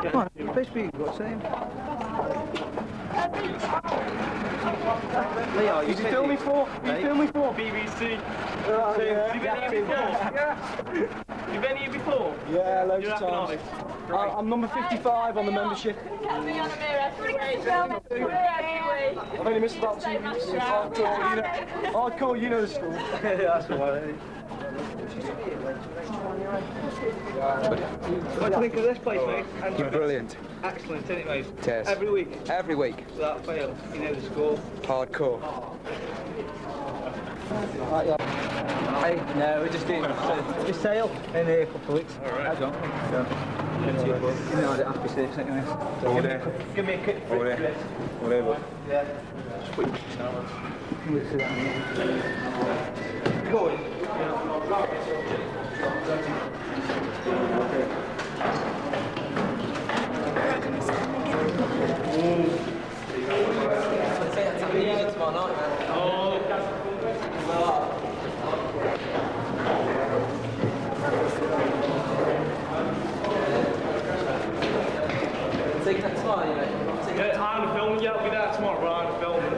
Come on, basically what's his name? Leo, did you film me for? Did you film me for? BBC. Yeah. Have you been here before? Yeah. You've been here before? Yeah, loads of times. I'm number 55 on the membership. I've only missed about 2 weeks. Hardcore, you know the school. Yeah, that's all right. What do you think of this place, mate? You're brilliant. Excellent, isn't it, mate? Cheers. Every week? Every week. Without fail. You know the score. Hardcore. Hey, no, we're just doing just sail in a couple of weeks. Alright. I don't think so. You know I don't have to say this anyway. All day. Give me a kick for it. Whatever. Yeah. Sweet. Go in. Yeah, I'm filming. Yeah, I'll be there tomorrow, but I'm filming.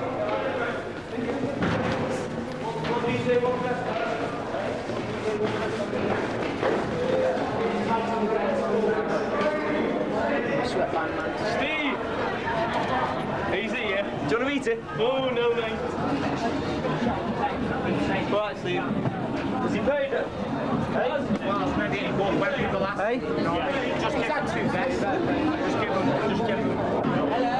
What do you say? Steve! Easy, yeah? Do you want to eat it? Oh, no, mate. Right, Steve. Has he paid it? Hey? Well, maybe he bought when people last. Hey? Yeah. Just give him 2 bets. Just give him. Hello?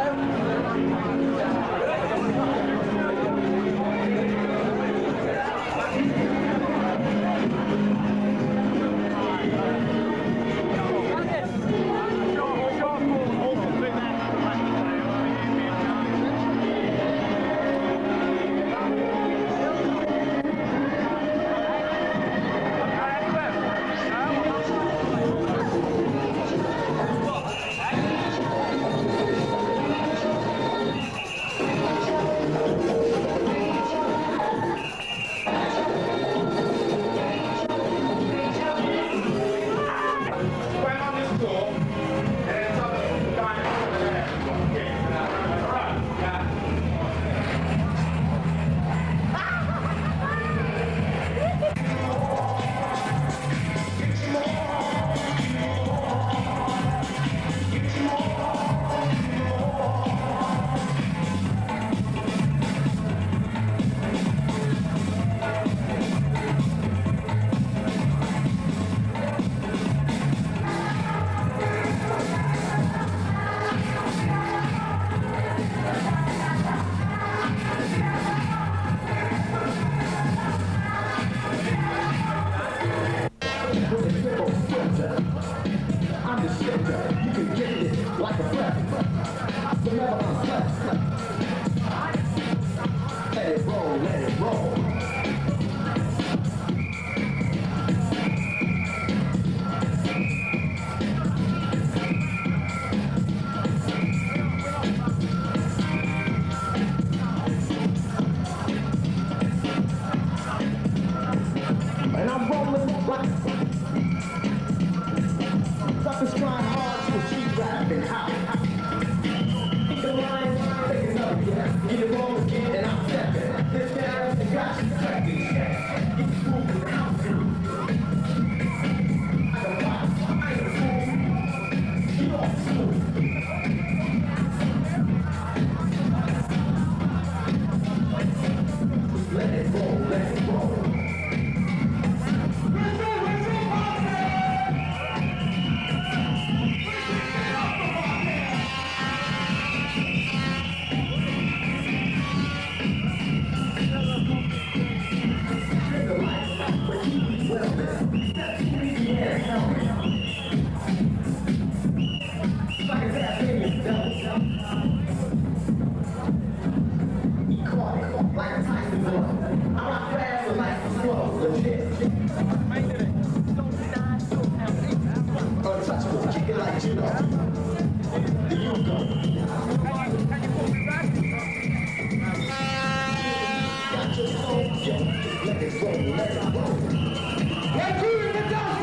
Let's do it,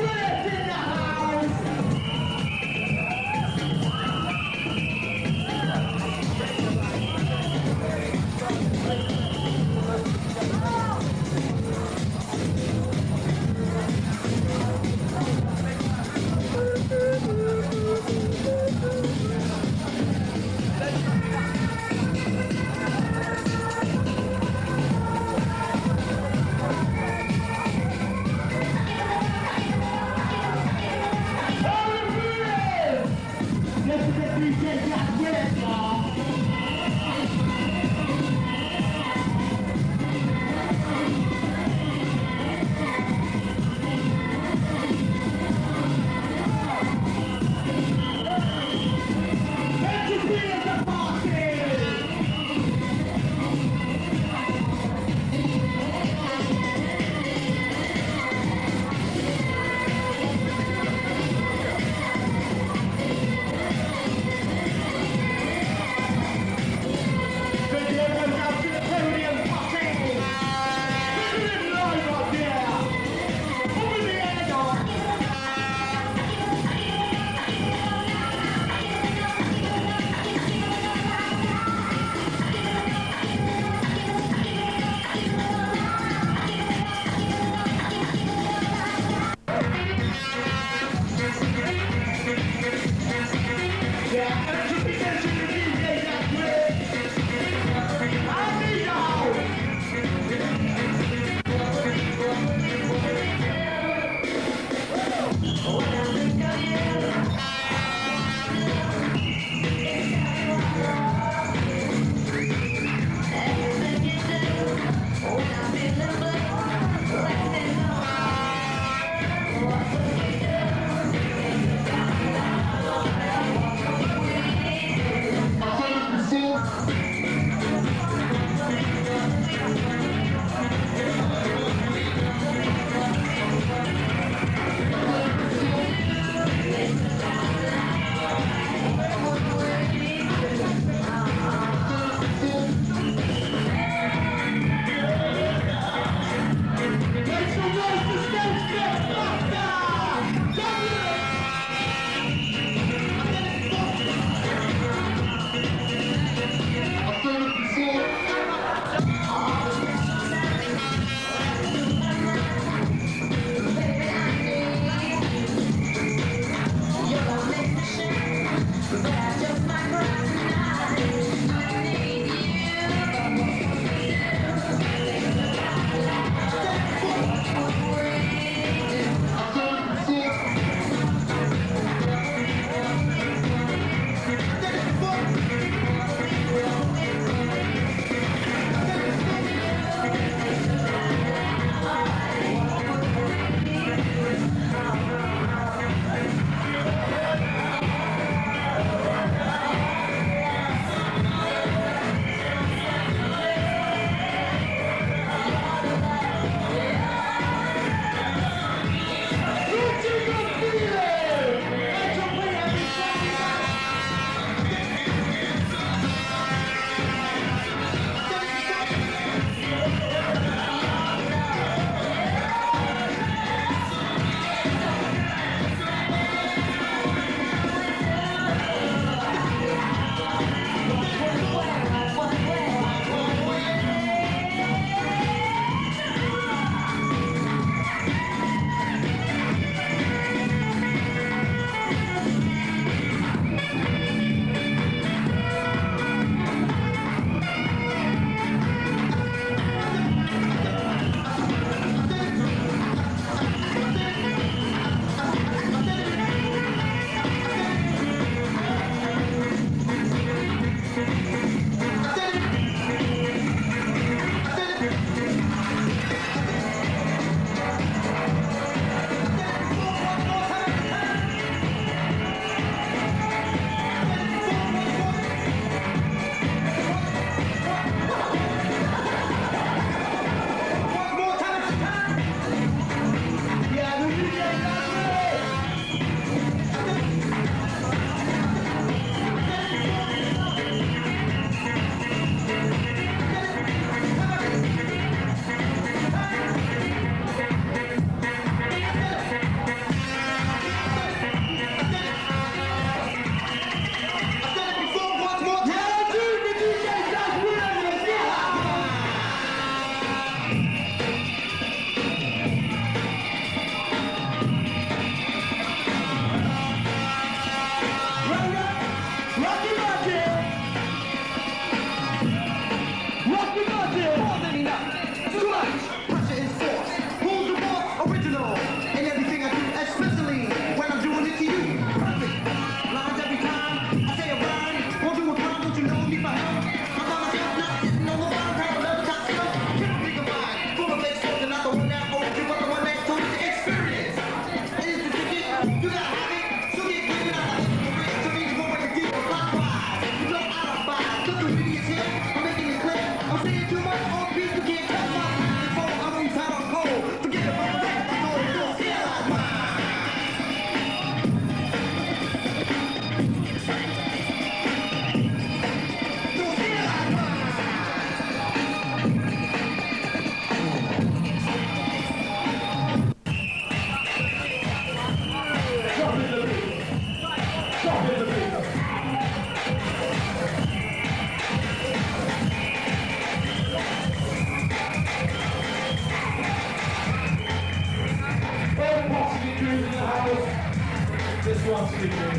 crews in the house. This one's sleeping.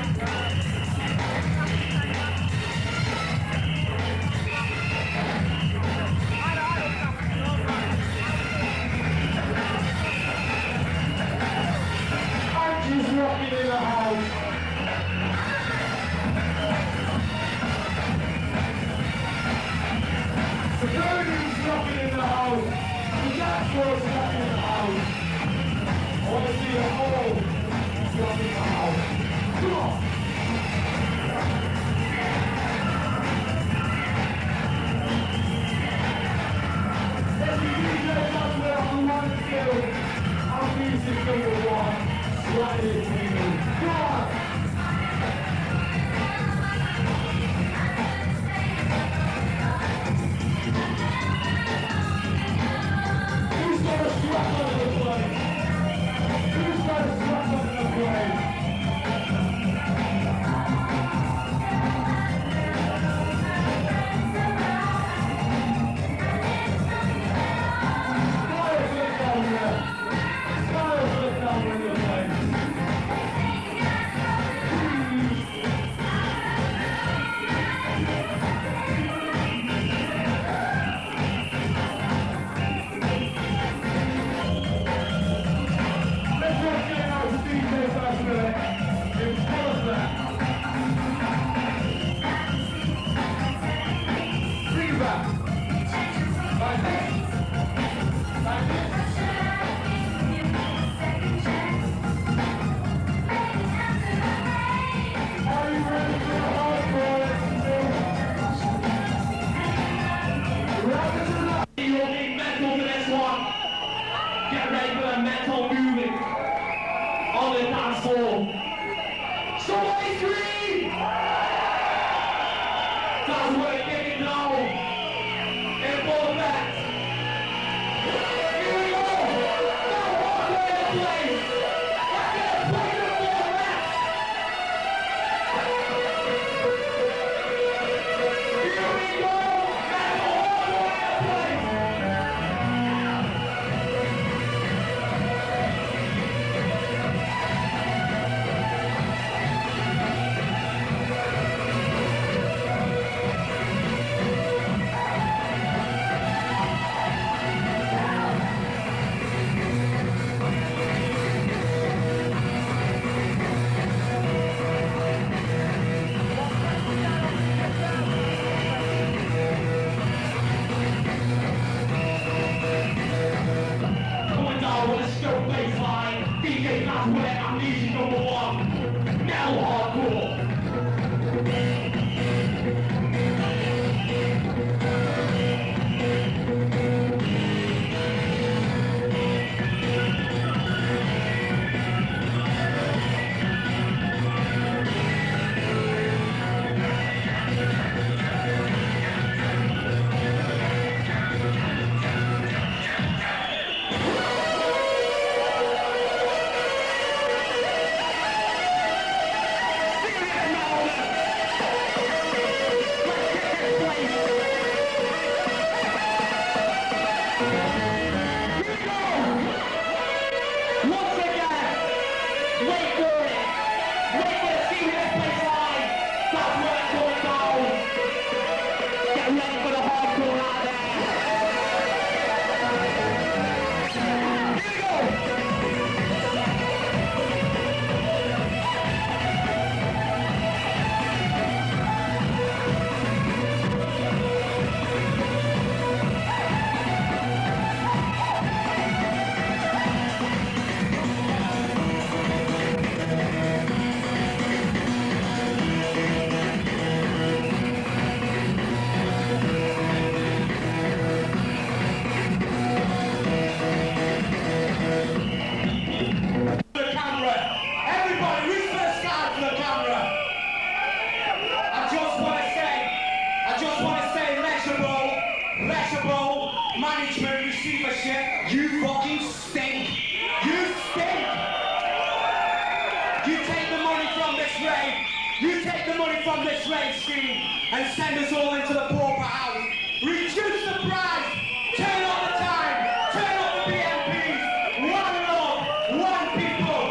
Andrew's rocking in the house. The Birmingham's rocking in the house. The dancefloor's rocking in the house. I want to see them all rocking in the house. Come on! Let's be DJ Daz Willot on one and two. Our music number one. Right here, people. Come on! Who's got a strap on the place? Who's got a strap on the place? Smiles look down there. Smiles look down on your place. Let's not get out to DJ Daz Willot in Palestine. Bring it back. Like this. Like this. Are you ready for the hardcore? Wrap it up. You'll need mental for this one. Get ready for the mental movement on the dance floor. Somebody scream! Daz Willot getting down in full effect. Here we go! Now hardcore in place. Let's get a play to the full effect. Here we go! Mental hardcore in place. Going down with a Stoke baseline, DJ Daz Willot, amnesia number one, metal hardcore. You take the money from this rate scheme and send us all into the pauper house. Reduce the price, turn on the time, turn on the BMPs. One love, one people.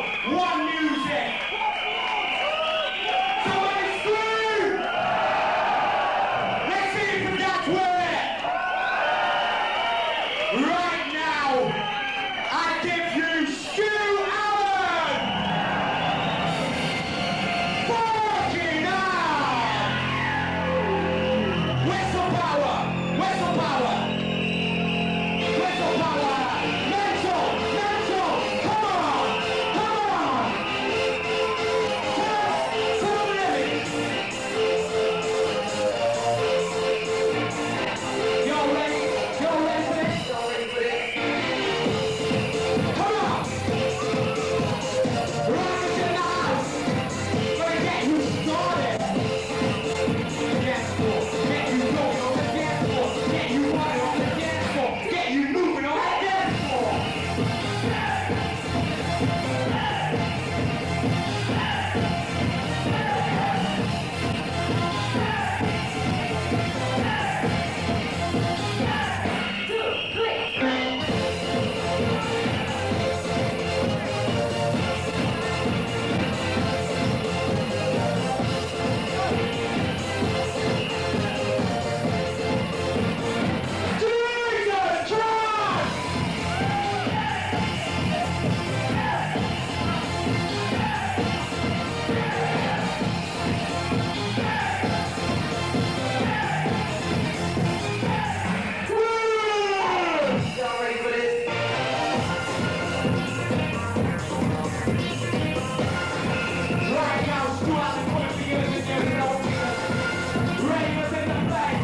Right now, Stu Allan coming for you as a new note. Ravers in the place.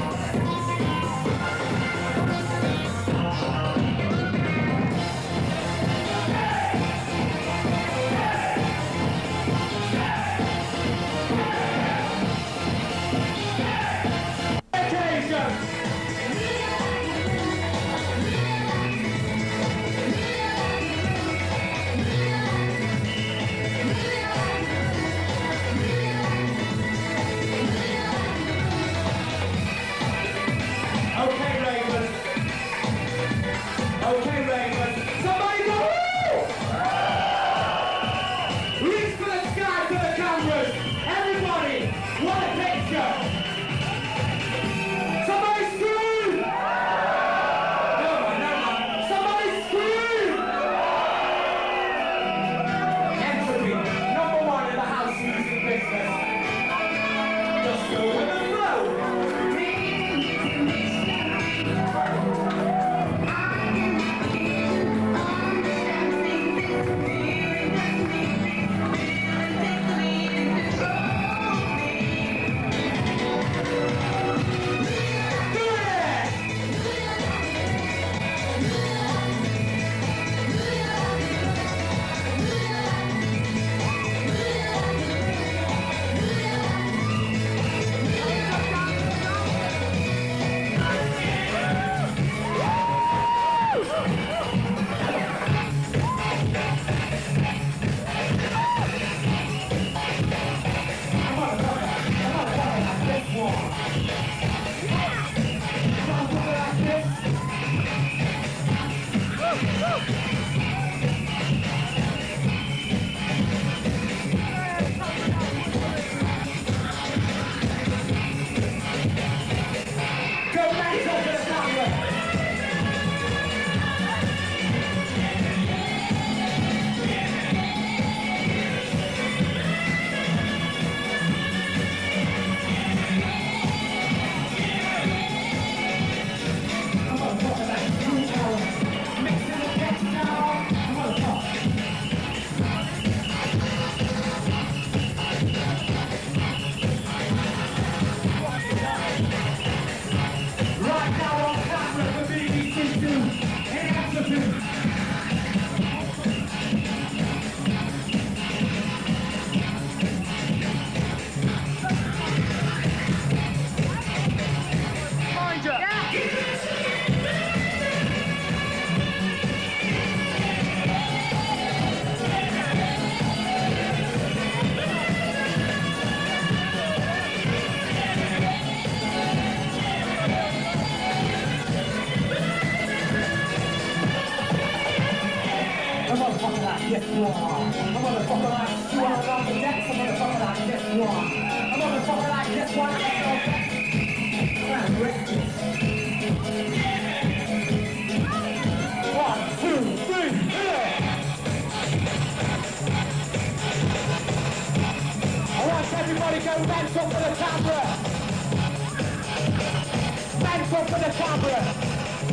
Okay, Ravens. Somebody go woo! Reach for the sky for the cameras. Everybody, what a picture. Somebody scream! No man. Somebody scream! Entropy, #1 in the house music business. Just go with the flow. Yes, you are. I'm motherfucker like Stu Allan on the decks. I'm motherfucker like yes, you are. I'm motherfucker like yes, one. One, two, three, yeah. I want everybody go dance up for the camera. Dance up for the camera.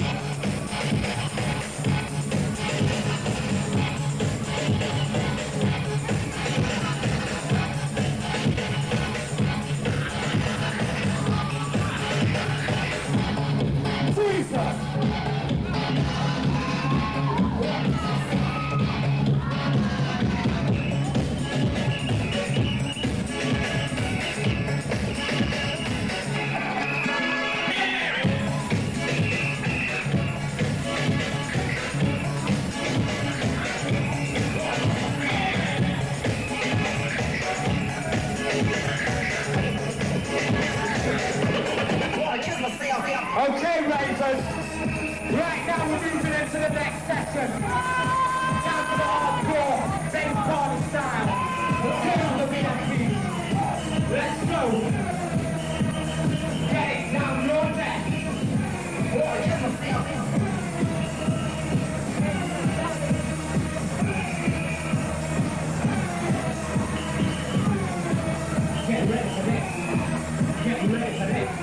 Okay, Ravers, right now we're moving into the next session. Down to the hardcore, same party style. Kill the VIP. Let's go. Get it down your neck. Get ready for this. Get ready for this.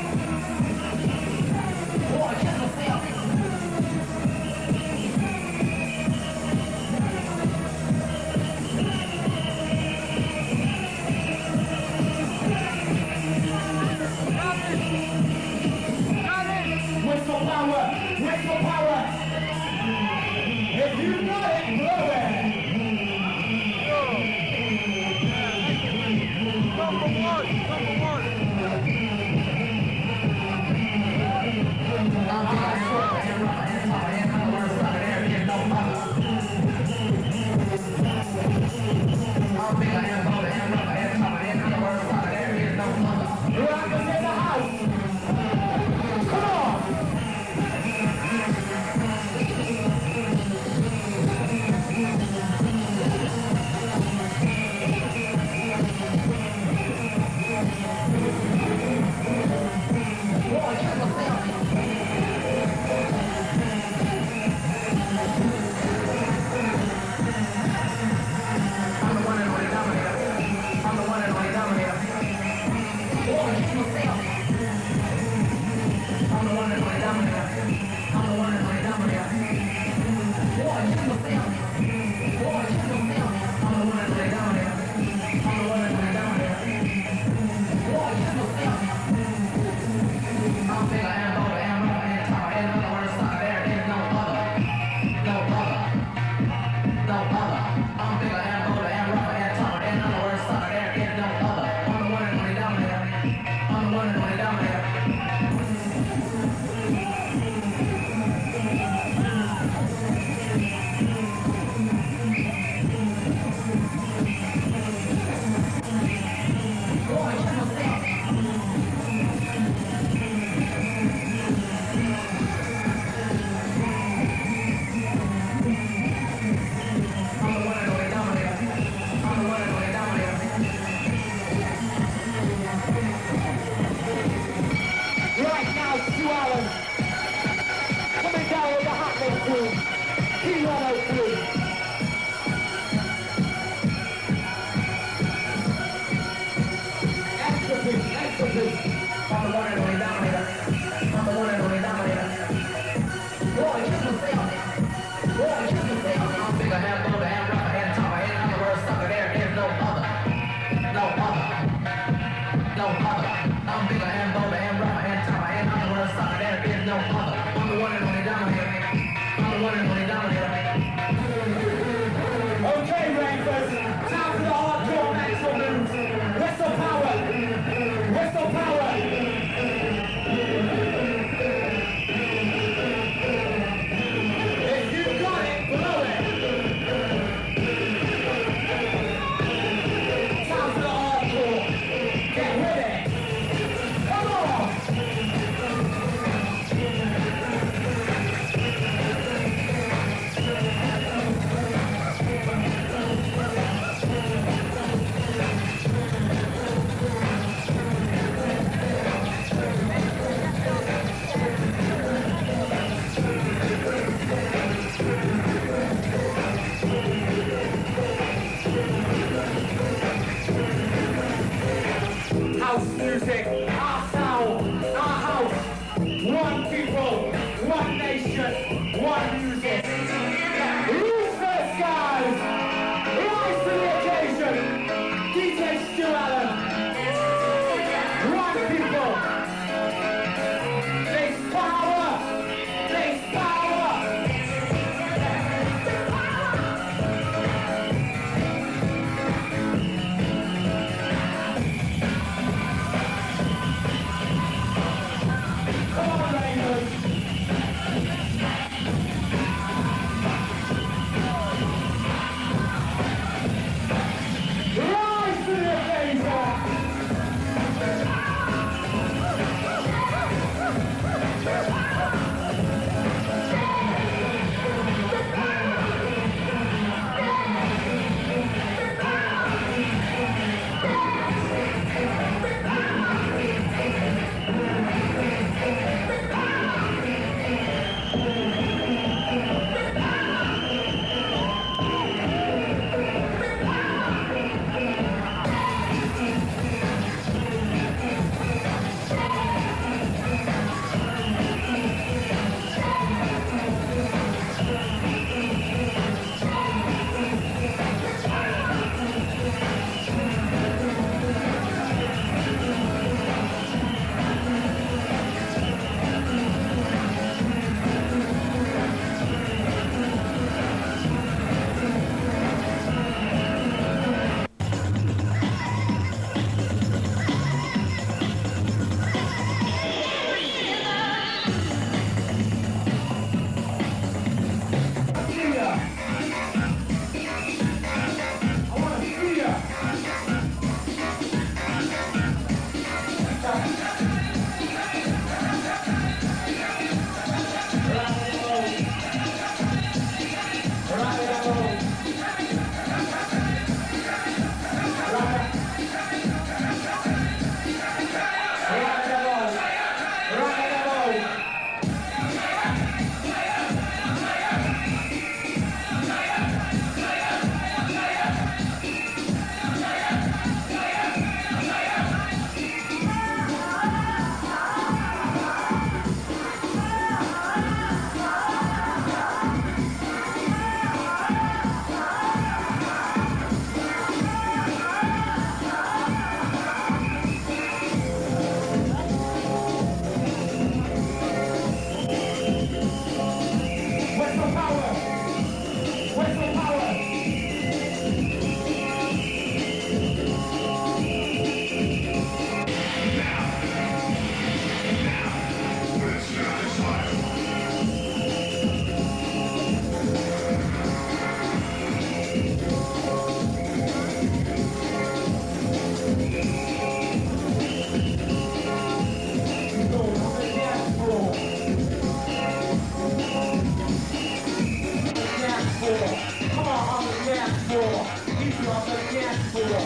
you on the dance floor.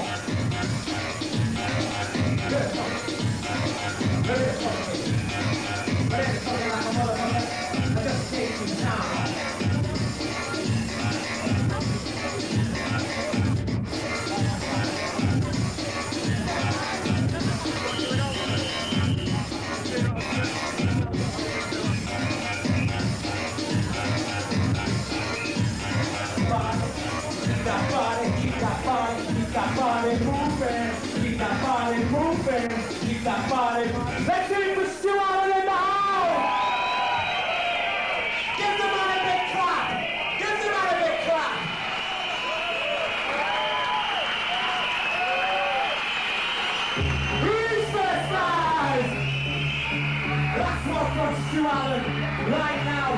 Ready to fucking like a motherfucker. I just take some time. Keep that body. Let's do it for Stu Allan in the house! Give the man a big clap! Give the man a big clap! Who's first, guys? That's what from Stu Allan right now.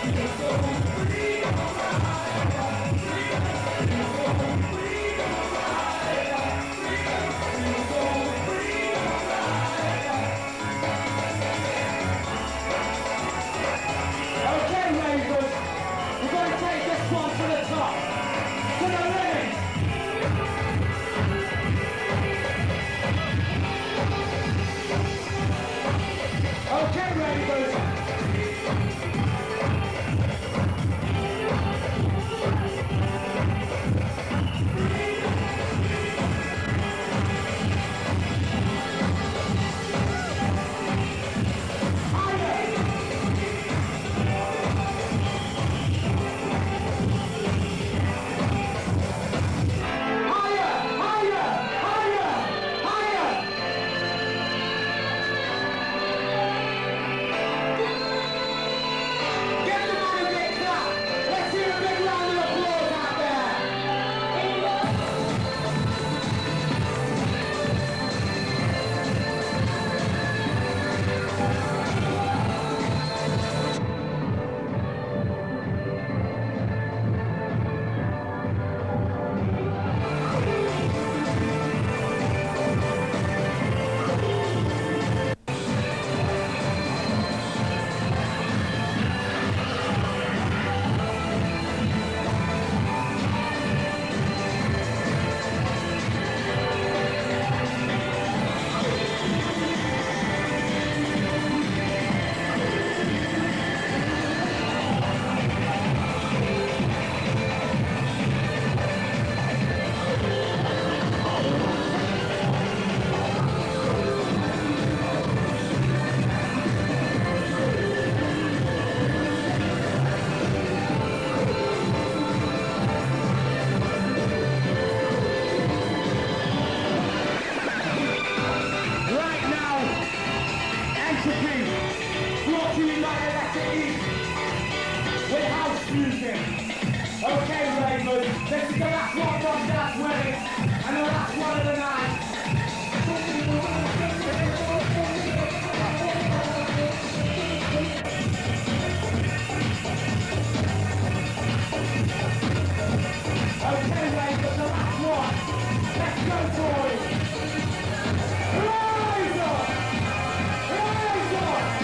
This is the last one from Daz Willot, and the last one of the night. Okay, ladies, the last one. Let's go, boys. Rise up! Rise up!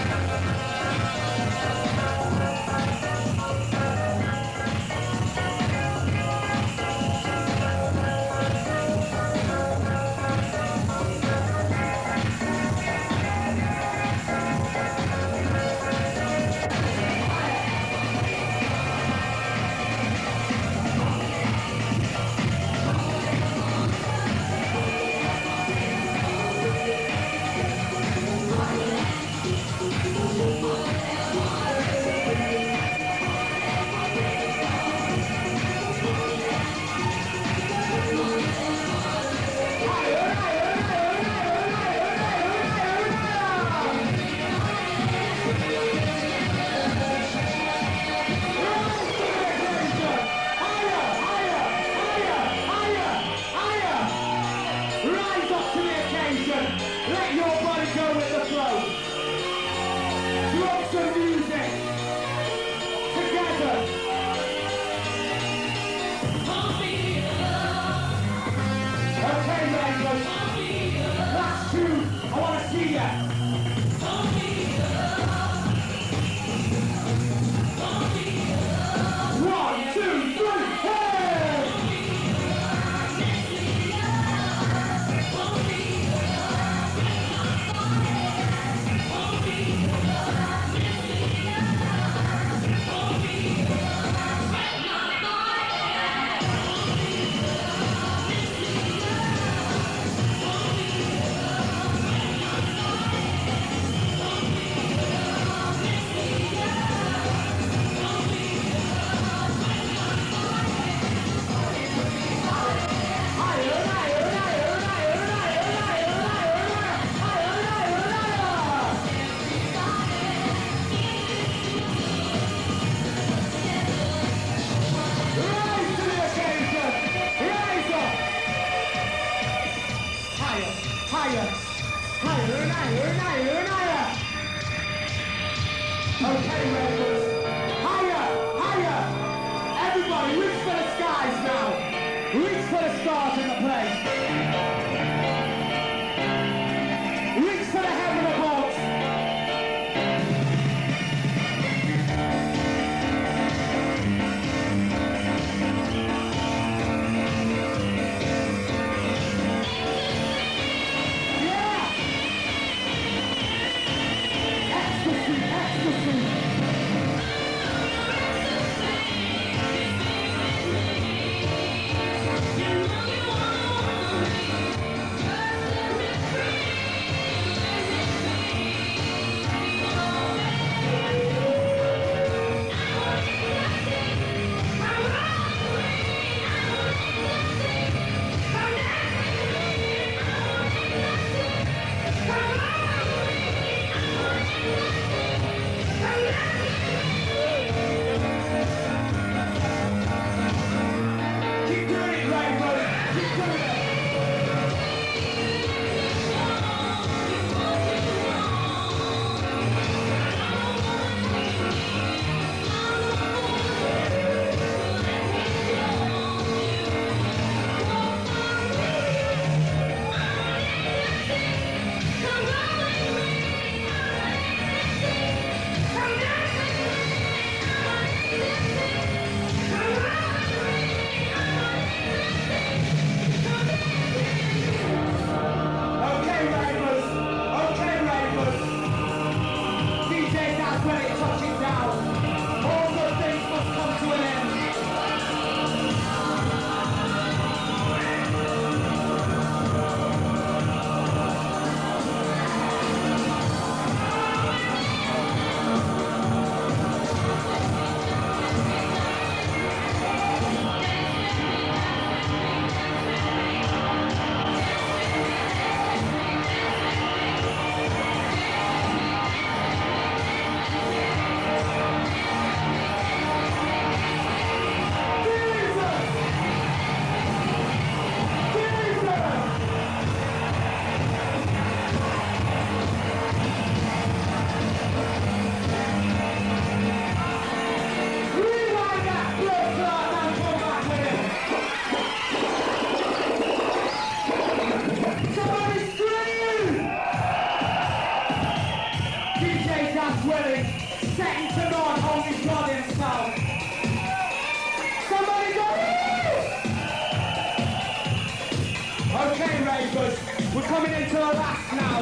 coming into the last now.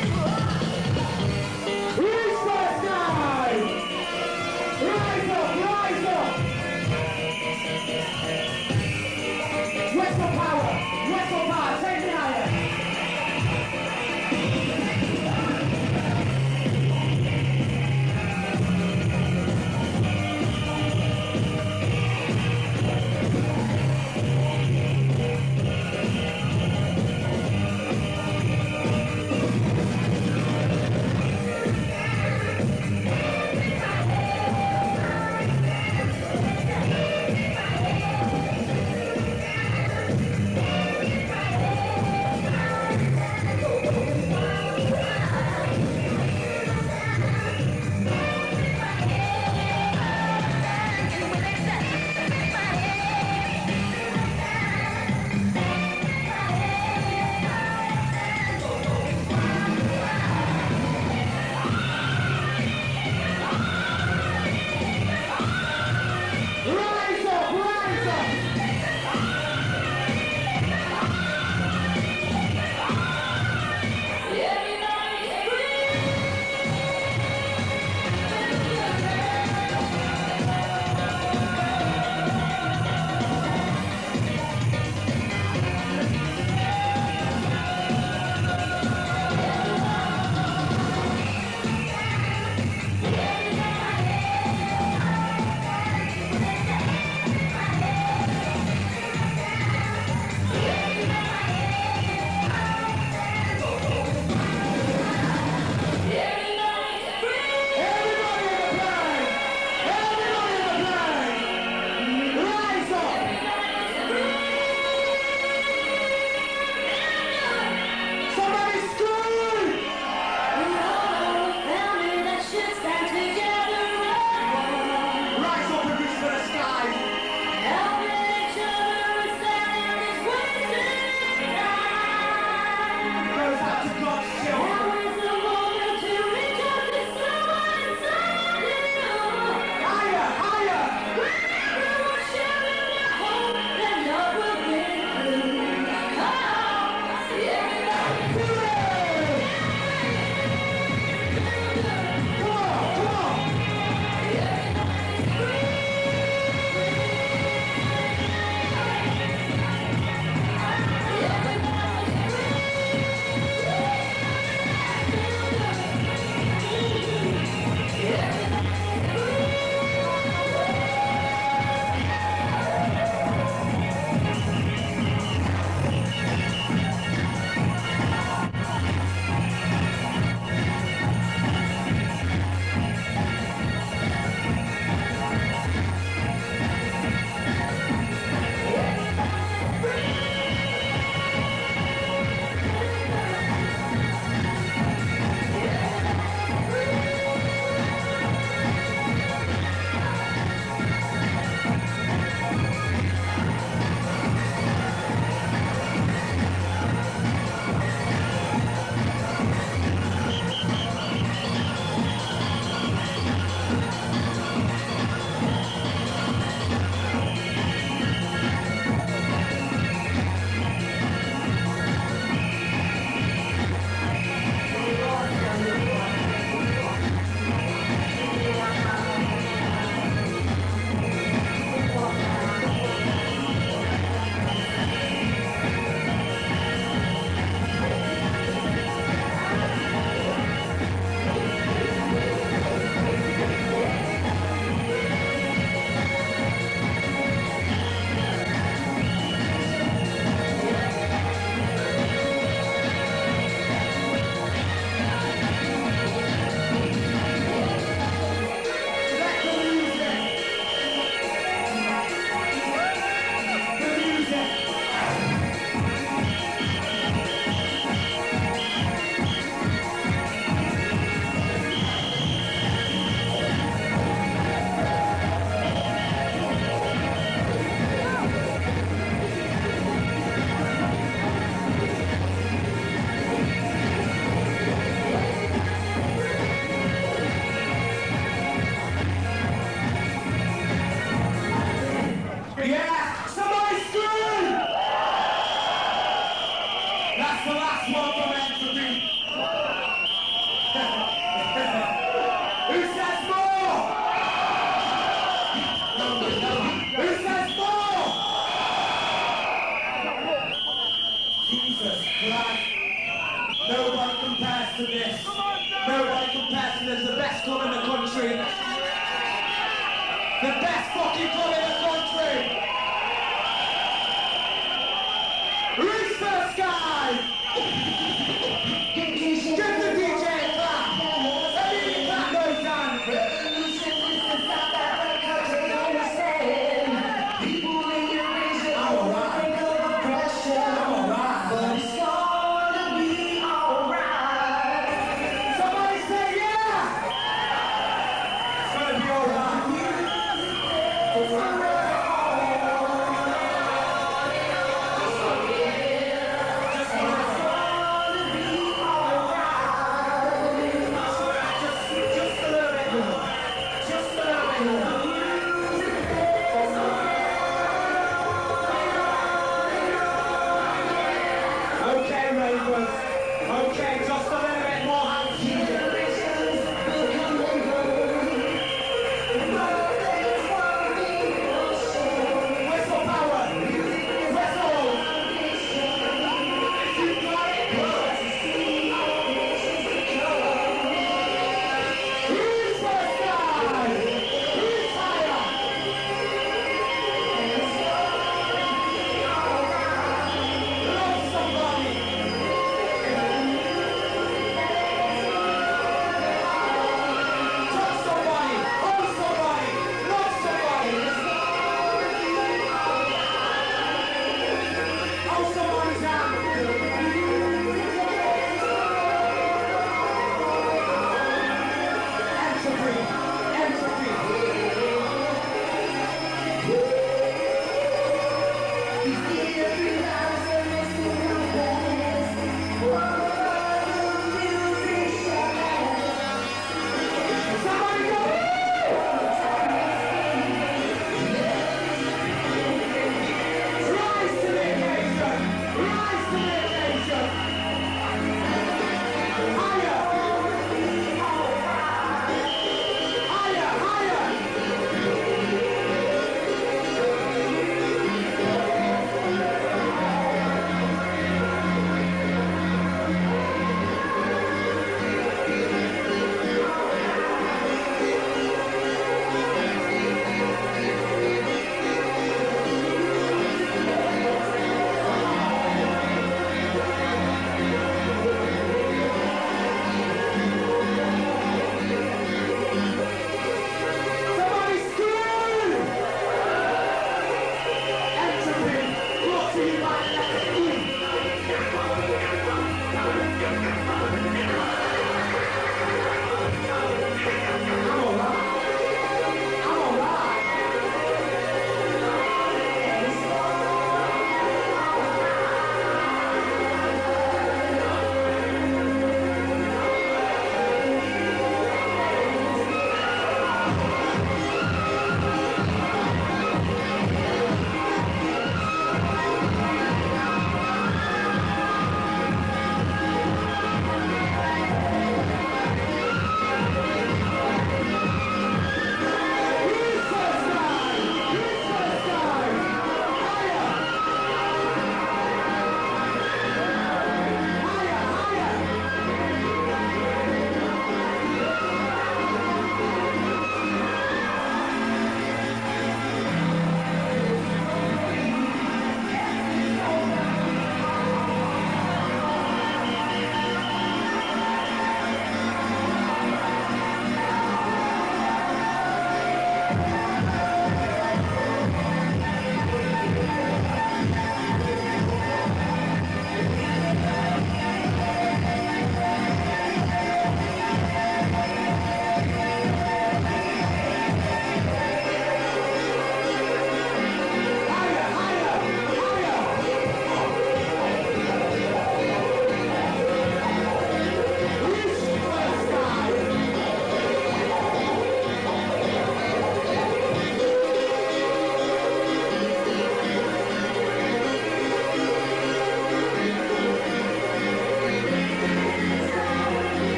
Who's first now? Rise up, rise up. Wrestle power, take me higher. The best fucking club in the country. Reach first, guys. Give the DJ a clap. Let me clap those hands. People in your reason don't think of oppression. But it's gonna be alright. Somebody say yeah. It's gonna be alright.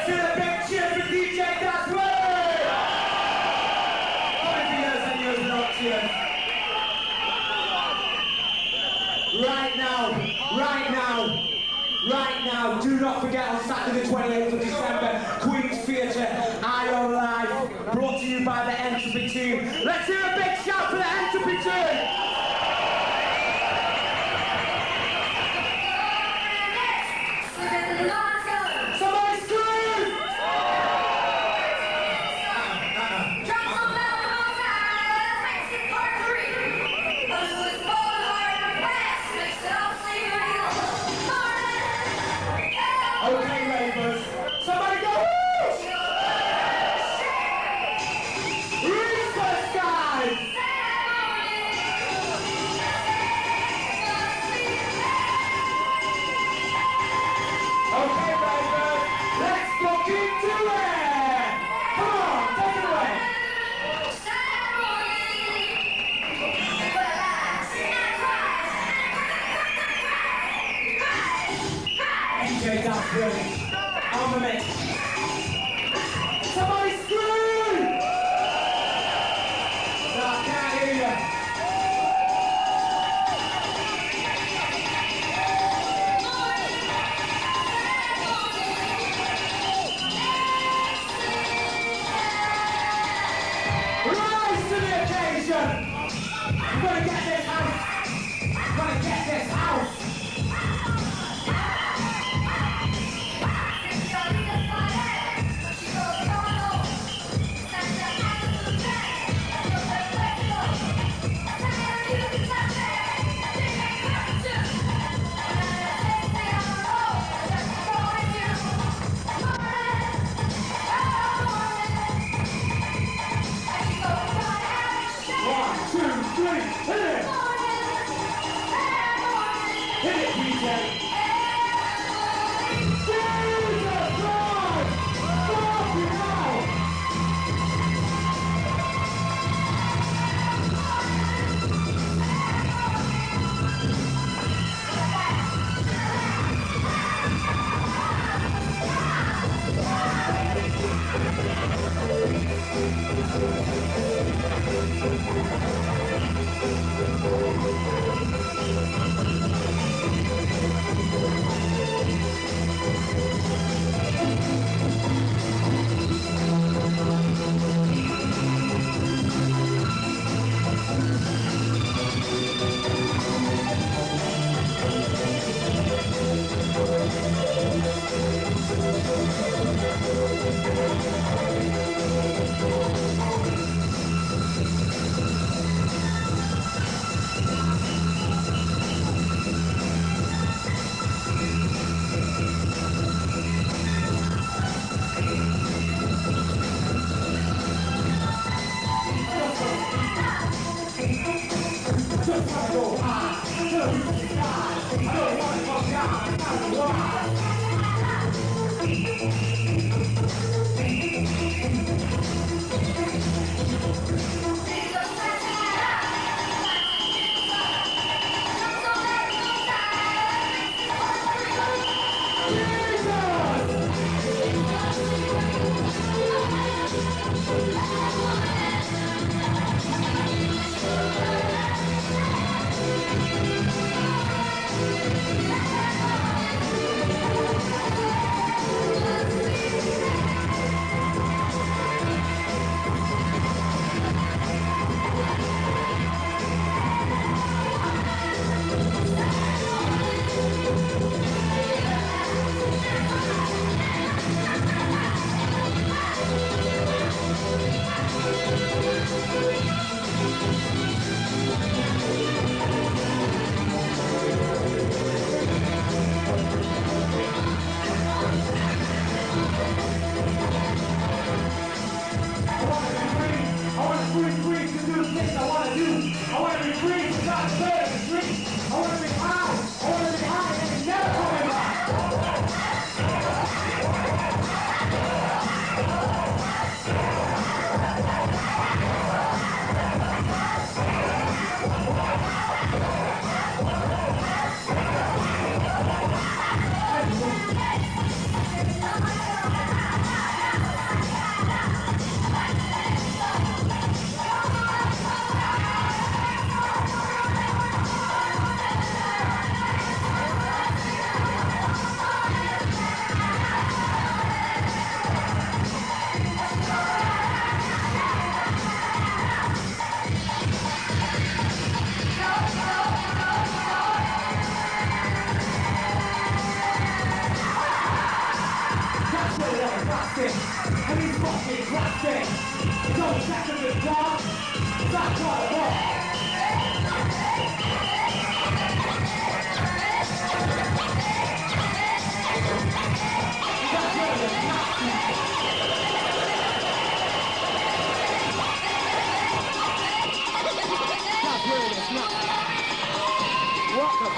Let's hear a big cheer for DJ Daz Willot! Coming for years and years without cheers. Right now, do not forget on Saturday the 28th of December, Queen's Theatre, Ion Live, brought to you by the Entropy team. Let's hear a big shout for the Entropy team! Somebody scream! Okay, neighbours. Somebody go! Reach the skies! Okay, neighbours. Let's look into it! Come on, take it away! DJ Daz Willot on the mix. Somebody scream! No, I can't hear you. Rise to the occasion! We're gonna get this house! We're gonna get this house!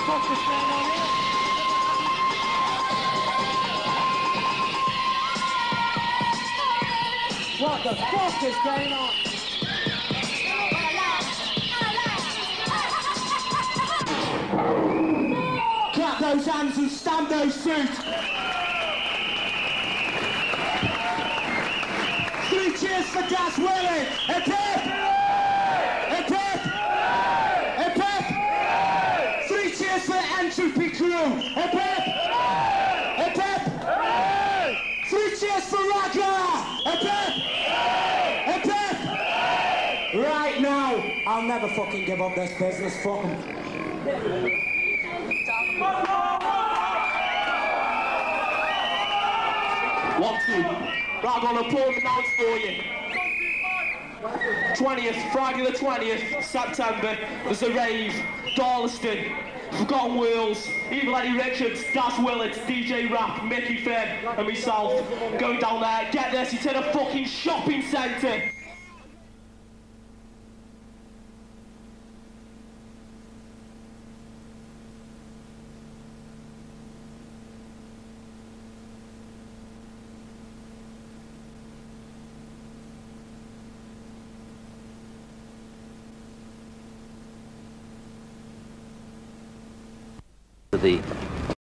fuck is going on here? What the fuck is going on? Clap those hands and stamp those feet. 3 cheers for Daz Willot. Hip hip! Hip hip! Hip hip! 3 cheers for the Entropy crew. Hip hip! Hip hip! 3 cheers for Ragga. Hip hip! Hip hip! Right now, I'll never fucking give up this business. Fuck 'em. One, two. Right, I'm gonna pull the notes for you. 20th, Friday the 20th, September, there's a rave, Darlaston, Forgotten Wheels, Evil Eddie Richards, Daz Willot, DJ Rap, Mickey Finn, and myself, going down there. Get this, it's in a fucking shopping centre. The